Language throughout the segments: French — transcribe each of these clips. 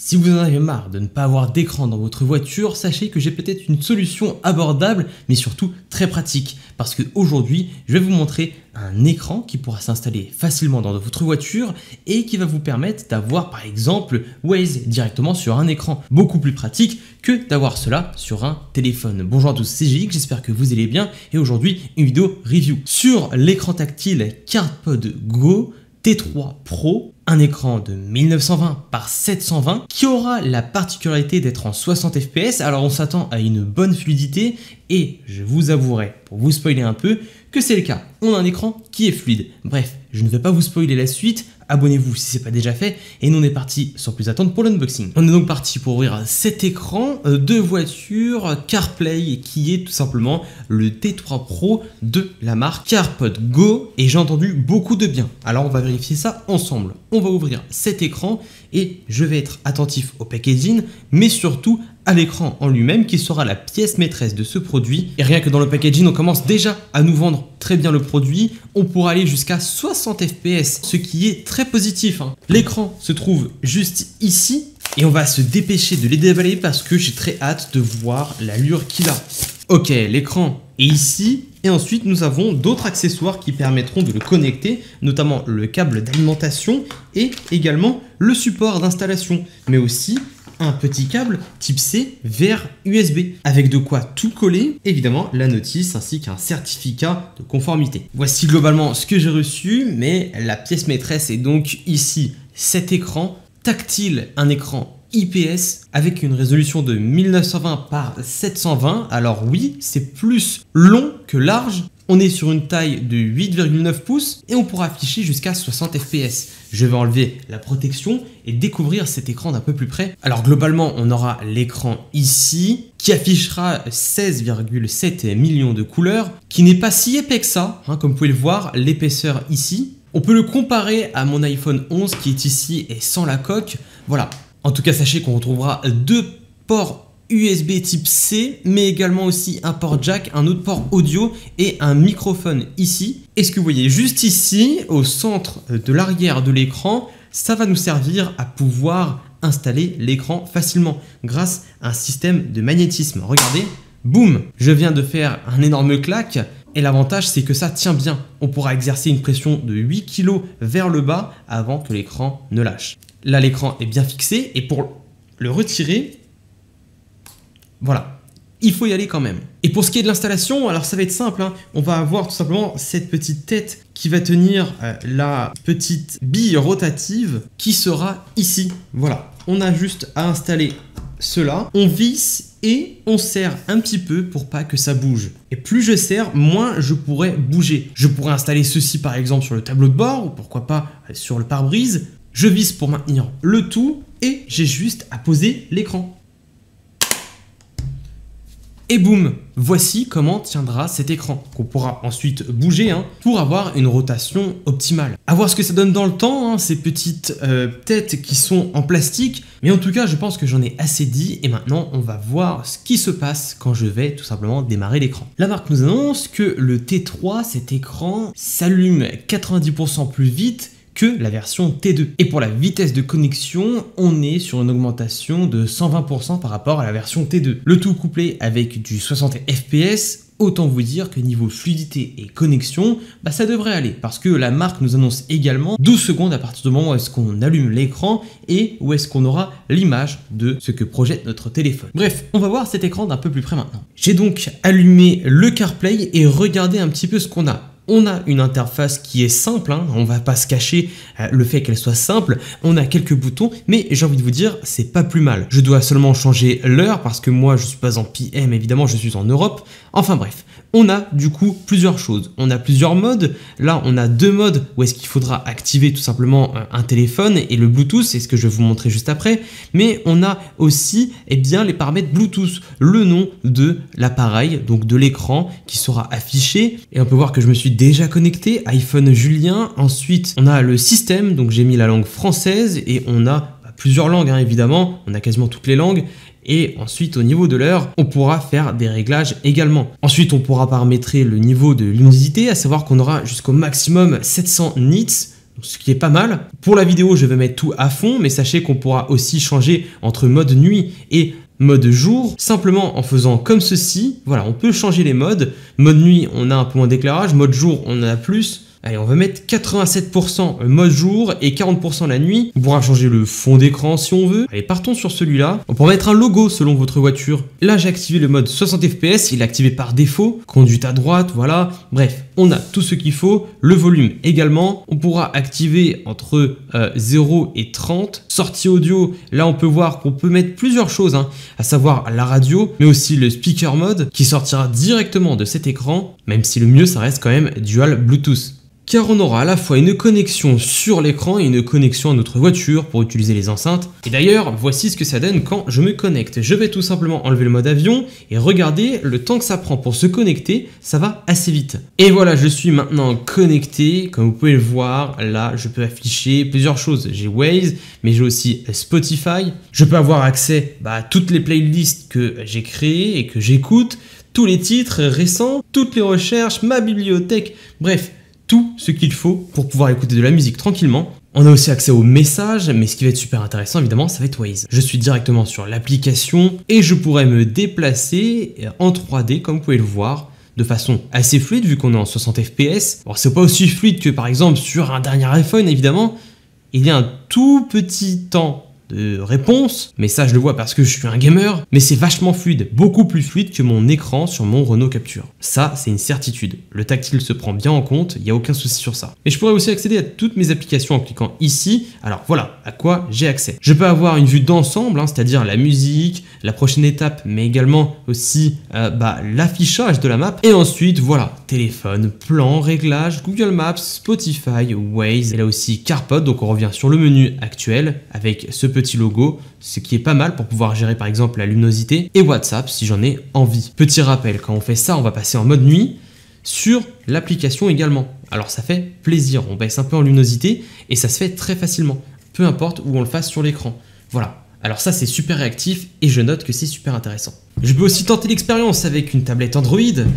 Si vous en avez marre de ne pas avoir d'écran dans votre voiture, sachez que j'ai peut-être une solution abordable, mais surtout très pratique. Parce qu'aujourd'hui, je vais vous montrer un écran qui pourra s'installer facilement dans votre voiture et qui va vous permettre d'avoir par exemple Waze directement sur un écran. Beaucoup plus pratique que d'avoir cela sur un téléphone. Bonjour à tous, c'est JX, j'espère que vous allez bien et aujourd'hui une vidéo review sur l'écran tactile CardPod Go T3 Pro, un écran de 1920 par 720 qui aura la particularité d'être en 60 fps. Alors on s'attend à une bonne fluidité et je vous avouerai, pour vous spoiler un peu, que c'est le cas. On a un écran qui est fluide. Bref, je ne vais pas vous spoiler la suite, abonnez-vous si ce n'est pas déjà fait et nous on est parti sans plus attendre pour l'unboxing. On est donc parti pour ouvrir cet écran de voiture CarPlay qui est tout simplement le T3 Pro de la marque CardPod Go et j'ai entendu beaucoup de bien. Alors on va vérifier ça ensemble. On va ouvrir cet écran et je vais être attentif au packaging mais surtout à l'écran en lui-même qui sera la pièce maîtresse de ce produit. Et rien que dans le packaging, on commence déjà à nous vendre très bien le produit. On pourra aller jusqu'à 60 fps, ce qui est très positif. L'écran se trouve juste ici et on va se dépêcher de les déballer parce que j'ai très hâte de voir l'allure qu'il a. Ok, l'écran est ici et ensuite nous avons d'autres accessoires qui permettront de le connecter, notamment le câble d'alimentation et également le support d'installation, mais aussi un petit câble type C vers USB avec de quoi tout coller, évidemment la notice ainsi qu'un certificat de conformité. Voici globalement ce que j'ai reçu, mais la pièce maîtresse est donc ici cet écran tactile, un écran IPS avec une résolution de 1920 par 720. Alors oui, c'est plus long que large. On est sur une taille de 8,9 pouces et on pourra afficher jusqu'à 60 fps. Je vais enlever la protection et découvrir cet écran d'un peu plus près. Alors globalement, on aura l'écran ici qui affichera 16,7 millions de couleurs, qui n'est pas si épais que ça, comme vous pouvez le voir, l'épaisseur ici. On peut le comparer à mon iPhone 11 qui est ici et sans la coque. Voilà. En tout cas, sachez qu'on retrouvera deux ports USB type C, mais également aussi un port jack, un autre port audio et un microphone ici. Et ce que vous voyez juste ici, au centre de l'arrière de l'écran, ça va nous servir à pouvoir installer l'écran facilement grâce à un système de magnétisme. Regardez, boum, je viens de faire un énorme claque. Et l'avantage, c'est que ça tient bien. On pourra exercer une pression de 8 kg vers le bas avant que l'écran ne lâche. Là, l'écran est bien fixé et pour le retirer, voilà, il faut y aller quand même. Et pour ce qui est de l'installation, alors ça va être simple. On va avoir tout simplement cette petite tête qui va tenir la petite bille rotative qui sera ici. Voilà, on a juste à installer cela. On visse et on serre un petit peu pour pas que ça bouge. Et plus je serre, moins je pourrais bouger. Je pourrais installer ceci par exemple sur le tableau de bord ou pourquoi pas sur le pare-brise. Je visse pour maintenir le tout et j'ai juste à poser l'écran. Et boum, voici comment tiendra cet écran, qu'on pourra ensuite bouger pour avoir une rotation optimale. À voir ce que ça donne dans le temps, ces petites têtes qui sont en plastique. Mais en tout cas, je pense que j'en ai assez dit et maintenant, on va voir ce qui se passe quand je vais tout simplement démarrer l'écran. La marque nous annonce que le T3, cet écran, s'allume 90% plus vite que la version T2. Et pour la vitesse de connexion, on est sur une augmentation de 120% par rapport à la version T2. Le tout couplé avec du 60 fps, autant vous dire que niveau fluidité et connexion, ça devrait aller. Parce que la marque nous annonce également 12 secondes à partir du moment où est-ce qu'on allume l'écran et où est-ce qu'on aura l'image de ce que projette notre téléphone. Bref, on va voir cet écran d'un peu plus près maintenant. J'ai donc allumé le CarPlay et regardé un petit peu ce qu'on a. On a une interface qui est simple, on va pas se cacher le fait qu'elle soit simple, on a quelques boutons, mais j'ai envie de vous dire, c'est pas plus mal. Je dois seulement changer l'heure parce que moi je suis pas en PM, évidemment je suis en Europe, enfin bref. On a du coup plusieurs choses, on a plusieurs modes, là on a deux modes où est-ce qu'il faudra activer tout simplement un téléphone et le Bluetooth, c'est ce que je vais vous montrer juste après, mais on a aussi les paramètres Bluetooth, le nom de l'appareil, donc de l'écran qui sera affiché et on peut voir que je me suis déjà connecté, iPhone Julien, ensuite on a le système, donc j'ai mis la langue française et on a plusieurs langues évidemment, on a quasiment toutes les langues. Et ensuite au niveau de l'heure, on pourra faire des réglages également. Ensuite on pourra paramétrer le niveau de luminosité, à savoir qu'on aura jusqu'au maximum 700 nits ce qui est pas mal. Pour la vidéo, je vais mettre tout à fond, mais sachez qu'on pourra aussi changer entre mode nuit et mode jour, simplement en faisant comme ceci. Voilà, on peut changer les modes. Mode nuit, on a un peu moins d'éclairage. Mode jour, on en a plus. Allez, on va mettre 87% mode jour et 40% la nuit. On pourra changer le fond d'écran si on veut. Allez, partons sur celui-là. On pourra mettre un logo selon votre voiture. Là, j'ai activé le mode 60 fps. Il est activé par défaut. Conduite à droite, voilà. Bref, on a tout ce qu'il faut. Le volume également. On pourra activer entre 0 et 30. Sortie audio, là, on peut voir qu'on peut mettre plusieurs choses, à savoir la radio, mais aussi le speaker mode qui sortira directement de cet écran, même si le mieux, ça reste quand même dual Bluetooth. Car on aura à la fois une connexion sur l'écran et une connexion à notre voiture pour utiliser les enceintes. Et d'ailleurs, voici ce que ça donne quand je me connecte. Je vais tout simplement enlever le mode avion et regardez le temps que ça prend pour se connecter, ça va assez vite. Et voilà, je suis maintenant connecté. Comme vous pouvez le voir, là, je peux afficher plusieurs choses. J'ai Waze, mais j'ai aussi Spotify. Je peux avoir accès à toutes les playlists que j'ai créées et que j'écoute, tous les titres récents, toutes les recherches, ma bibliothèque, bref, tout ce qu'il faut pour pouvoir écouter de la musique tranquillement. On a aussi accès aux messages, mais ce qui va être super intéressant évidemment, ça va être Waze. Je suis directement sur l'application et je pourrais me déplacer en 3D comme vous pouvez le voir, de façon assez fluide vu qu'on est en 60 fps. Alors c'est pas aussi fluide que par exemple sur un dernier iPhone évidemment. Il y a un tout petit temps de réponse, mais ça je le vois parce que je suis un gamer, mais c'est vachement fluide, beaucoup plus fluide que mon écran sur mon Renault Capture. Ça, c'est une certitude. Le tactile se prend bien en compte, il n'y a aucun souci sur ça. Et je pourrais aussi accéder à toutes mes applications en cliquant ici. Alors voilà à quoi j'ai accès. Je peux avoir une vue d'ensemble, c'est-à-dire la musique, la prochaine étape, mais également aussi l'affichage de la map. Et ensuite, voilà, téléphone, plan, réglage, Google Maps, Spotify, Waze, et là aussi CarPod, donc on revient sur le menu actuel avec ce petit logo, ce qui est pas mal pour pouvoir gérer par exemple la luminosité, et WhatsApp si j'en ai envie. Petit rappel, quand on fait ça, on va passer en mode nuit sur l'application également. Alors ça fait plaisir, on baisse un peu en luminosité et ça se fait très facilement, peu importe où on le fasse sur l'écran. Voilà, alors ça c'est super réactif et je note que c'est super intéressant. Je peux aussi tenter l'expérience avec une tablette Android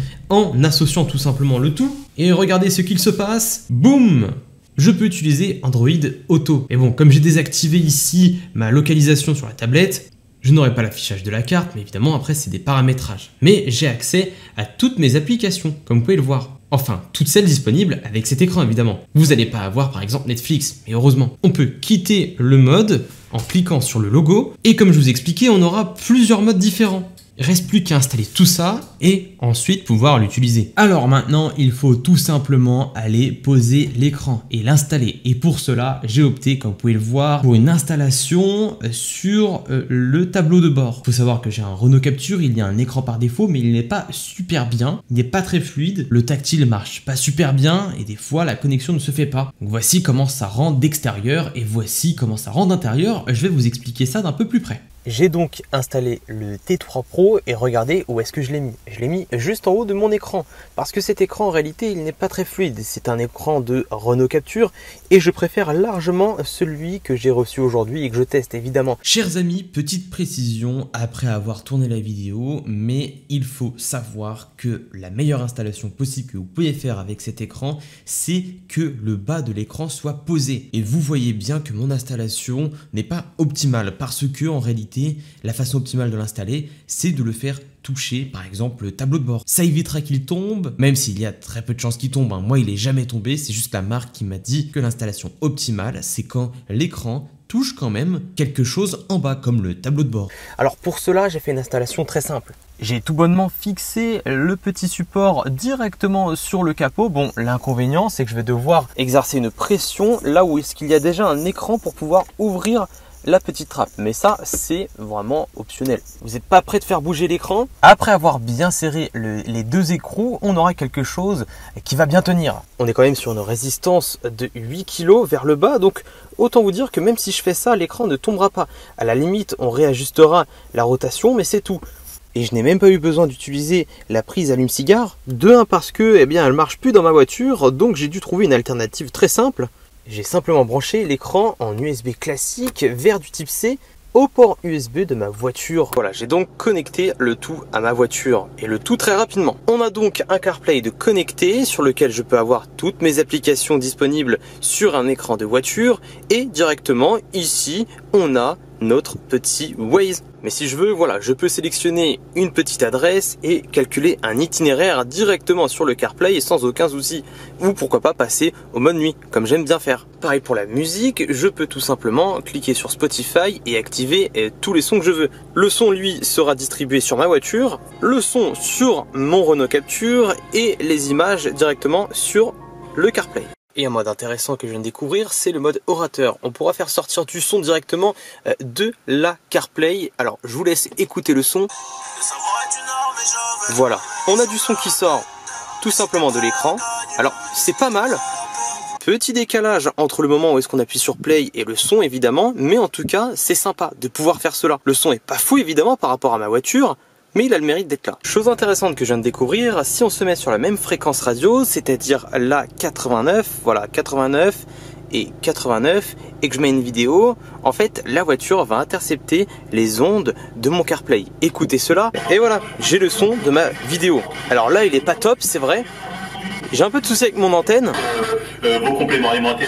en associant tout simplement le tout et regardez ce qu'il se passe, boum! Je peux utiliser Android Auto. Et bon, comme j'ai désactivé ici ma localisation sur la tablette, je n'aurai pas l'affichage de la carte, mais évidemment après c'est des paramétrages. Mais j'ai accès à toutes mes applications, comme vous pouvez le voir. Enfin, toutes celles disponibles avec cet écran évidemment. Vous n'allez pas avoir par exemple Netflix, mais heureusement. On peut quitter le mode en cliquant sur le logo, et comme je vous expliquais, on aura plusieurs modes différents. Il reste plus qu'à installer tout ça et ensuite pouvoir l'utiliser. Alors maintenant, il faut tout simplement aller poser l'écran et l'installer. Et pour cela, j'ai opté, comme vous pouvez le voir, pour une installation sur le tableau de bord. Il faut savoir que j'ai un Renault Capture, il y a un écran par défaut, mais il n'est pas super bien. Il n'est pas très fluide. Le tactile marche pas super bien et des fois, la connexion ne se fait pas. Donc voici comment ça rend d'extérieur et voici comment ça rend d'intérieur. Je vais vous expliquer ça d'un peu plus près. J'ai donc installé le T3 Pro et regardez où est-ce que je l'ai mis. Je l'ai mis juste en haut de mon écran parce que cet écran en réalité il n'est pas très fluide. C'est un écran de Renault Capture et je préfère largement celui que j'ai reçu aujourd'hui et que je teste évidemment. Chers amis, petite précision après avoir tourné la vidéo, mais il faut savoir que la meilleure installation possible que vous pouvez faire avec cet écran, c'est que le bas de l'écran soit posé. Et vous voyez bien que mon installation n'est pas optimale parce que en réalité la façon optimale de l'installer, c'est de le faire toucher par exemple le tableau de bord. Ça évitera qu'il tombe, même s'il y a très peu de chances qu'il tombe. Moi, il est jamais tombé, c'est juste la marque qui m'a dit que l'installation optimale, c'est quand l'écran touche quand même quelque chose en bas, comme le tableau de bord. Alors pour cela, j'ai fait une installation très simple. J'ai tout bonnement fixé le petit support directement sur le capot. Bon, l'inconvénient, c'est que je vais devoir exercer une pression là où est-ce qu'il y a déjà un écran pour pouvoir ouvrir la petite trappe, mais ça c'est vraiment optionnel. Vous n'êtes pas prêt de faire bouger l'écran. Après avoir bien serré les deux écrous, on aura quelque chose qui va bien tenir. On est quand même sur une résistance de 8 kg vers le bas, donc autant vous dire que même si je fais ça, l'écran ne tombera pas. À la limite, on réajustera la rotation, mais c'est tout. Et je n'ai même pas eu besoin d'utiliser la prise allume-cigare. De 1 parce que elle marche plus dans ma voiture, donc j'ai dû trouver une alternative très simple. J'ai simplement branché l'écran en USB classique vers du type C au port USB de ma voiture. Voilà, j'ai donc connecté le tout à ma voiture et le tout très rapidement. On a donc un CarPlay de connecté sur lequel je peux avoir toutes mes applications disponibles sur un écran de voiture et directement ici, on a notre petit Waze. Mais si je veux, voilà, je peux sélectionner une petite adresse et calculer un itinéraire directement sur le CarPlay sans aucun souci. Ou pourquoi pas passer au mode nuit, comme j'aime bien faire. Pareil pour la musique, je peux tout simplement cliquer sur Spotify et activer tous les sons que je veux. Le son, lui, sera distribué sur ma voiture, le son sur mon Renault Capture et les images directement sur le CarPlay. Et un mode intéressant que je viens de découvrir, c'est le mode orateur. On pourra faire sortir du son directement de la CarPlay. Alors, je vous laisse écouter le son. Voilà, on a du son qui sort tout simplement de l'écran. Alors, c'est pas mal. Petit décalage entre le moment où est-ce qu'on appuie sur play et le son évidemment, mais en tout cas, c'est sympa de pouvoir faire cela. Le son est pas fou évidemment par rapport à ma voiture, mais il a le mérite d'être là. Chose intéressante que je viens de découvrir, si on se met sur la même fréquence radio, c'est-à-dire la 89, voilà 89 et 89, et que je mets une vidéo, en fait la voiture va intercepter les ondes de mon CarPlay. Écoutez cela, et voilà, j'ai le son de ma vidéo. Alors là il est pas top, c'est vrai, j'ai un peu de soucis avec mon antenne. Vos compléments alimentaires.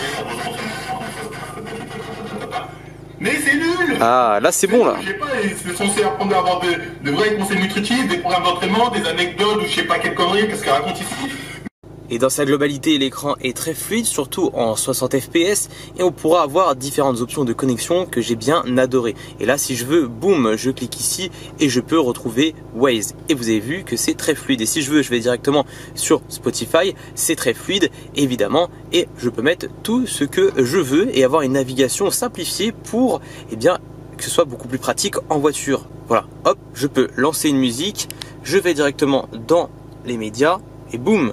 Mais c'est nul! Ah, là c'est bon là. Je sais pas, c'est censé apprendre à avoir de vrais conseils nutritifs, des programmes d'entraînement, des anecdotes ou je sais pas quelle connerie, qu'est-ce qu'elle raconte ici? Et dans sa globalité, l'écran est très fluide, surtout en 60 fps, et on pourra avoir différentes options de connexion que j'ai bien adoré. Et là, si je veux, boum, je clique ici et je peux retrouver Waze. Et vous avez vu que c'est très fluide. Et si je veux, je vais directement sur Spotify, c'est très fluide, évidemment, et je peux mettre tout ce que je veux et avoir une navigation simplifiée pour, eh bien, que ce soit beaucoup plus pratique en voiture. Voilà, hop, je peux lancer une musique, je vais directement dans les médias, et boum.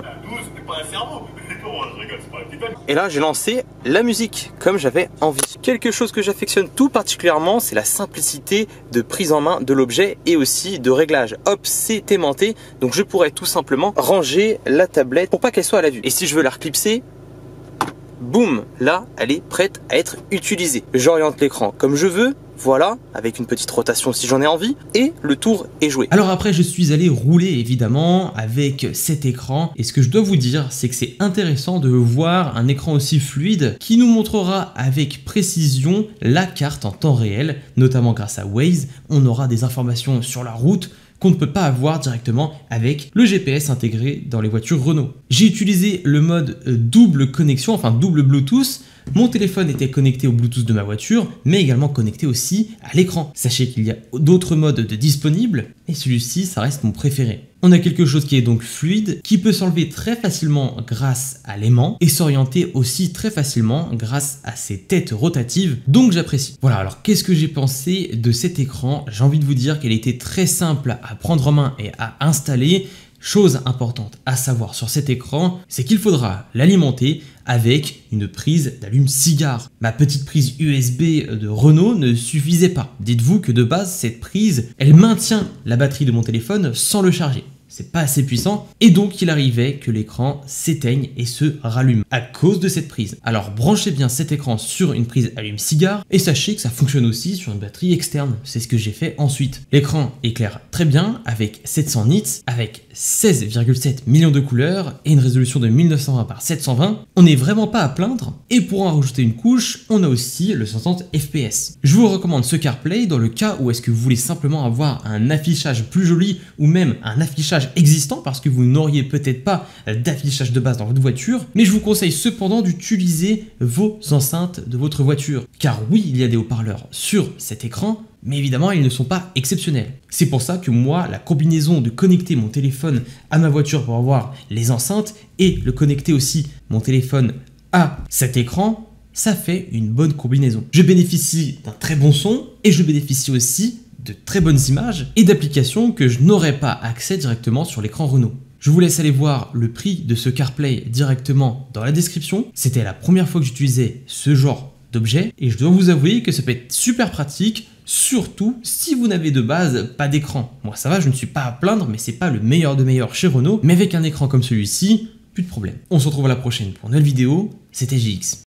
Et là j'ai lancé la musique comme j'avais envie. Quelque chose que j'affectionne tout particulièrement, c'est la simplicité de prise en main de l'objet et aussi de réglage. Hop, c'est aimanté, donc je pourrais tout simplement ranger la tablette pour pas qu'elle soit à la vue. Et si je veux la reclipser, boum, là elle est prête à être utilisée. J'oriente l'écran comme je veux, voilà, avec une petite rotation si j'en ai envie, et le tour est joué. Alors après je suis allé rouler évidemment avec cet écran, et ce que je dois vous dire c'est que c'est intéressant de voir un écran aussi fluide qui nous montrera avec précision la carte en temps réel, notamment grâce à Waze. On aura des informations sur la route qu'on ne peut pas avoir directement avec le GPS intégré dans les voitures Renault. J'ai utilisé le mode double connexion, enfin double Bluetooth. Mon téléphone était connecté au Bluetooth de ma voiture, mais également connecté aussi à l'écran. Sachez qu'il y a d'autres modes disponibles, et celui-ci, ça reste mon préféré. On a quelque chose qui est donc fluide, qui peut s'enlever très facilement grâce à l'aimant, et s'orienter aussi très facilement grâce à ses têtes rotatives, donc j'apprécie. Voilà, alors qu'est-ce que j'ai pensé de cet écran? J'ai envie de vous dire qu'elle était très simple à prendre en main et à installer. Chose importante à savoir sur cet écran, c'est qu'il faudra l'alimenter avec une prise d'allume-cigare. Ma petite prise USB de Renault ne suffisait pas. Dites-vous que de base, cette prise, elle maintient la batterie de mon téléphone sans le charger. C'est pas assez puissant, et donc il arrivait que l'écran s'éteigne et se rallume à cause de cette prise. Alors branchez bien cet écran sur une prise allume-cigare et sachez que ça fonctionne aussi sur une batterie externe. C'est ce que j'ai fait ensuite. L'écran éclaire très bien avec 700 nits, avec 16,7 millions de couleurs et une résolution de 1920 par 720. On n'est vraiment pas à plaindre, et pour en rajouter une couche, on a aussi le 60 fps. Je vous recommande ce CarPlay dans le cas où est-ce que vous voulez simplement avoir un affichage plus joli ou même un affichage existant parce que vous n'auriez peut-être pas d'affichage de base dans votre voiture, mais je vous conseille cependant d'utiliser vos enceintes de votre voiture, car oui, il y a des haut-parleurs sur cet écran, mais évidemment ils ne sont pas exceptionnels. C'est pour ça que moi, la combinaison de connecter mon téléphone à ma voiture pour avoir les enceintes et le connecter aussi mon téléphone à cet écran, ça fait une bonne combinaison. Je bénéficie d'un très bon son et je bénéficie aussi de très bonnes images et d'applications que je n'aurais pas accès directement sur l'écran Renault. Je vous laisse aller voir le prix de ce CarPlay directement dans la description. C'était la première fois que j'utilisais ce genre d'objet et je dois vous avouer que ça peut être super pratique, surtout si vous n'avez de base pas d'écran. Moi ça va, je ne suis pas à plaindre, mais c'est pas le meilleur de meilleur chez Renault, mais avec un écran comme celui-ci, plus de problème. On se retrouve à la prochaine pour une nouvelle vidéo, c'était JX.